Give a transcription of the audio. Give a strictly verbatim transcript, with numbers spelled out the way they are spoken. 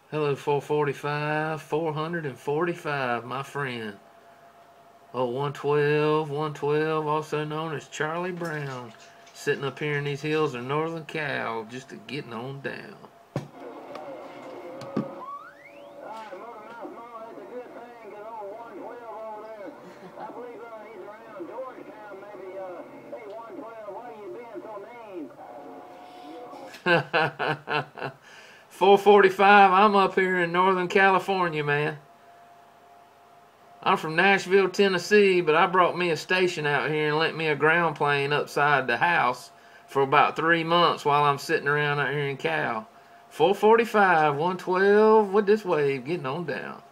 Hello, four forty-five, four forty-five, my friend. Oh, one twelve, one twelve, also known as Charlie Brown, sitting up here in these hills of northern Cal, just a getting on down. four forty-five, I'm up here in Northern California, man. I'm from Nashville, Tennessee, but I brought me a station out here and lent me a ground plane upside the house for about three months while I'm sitting around out here in Cal. four forty-five, one twelve with this wave, getting on down.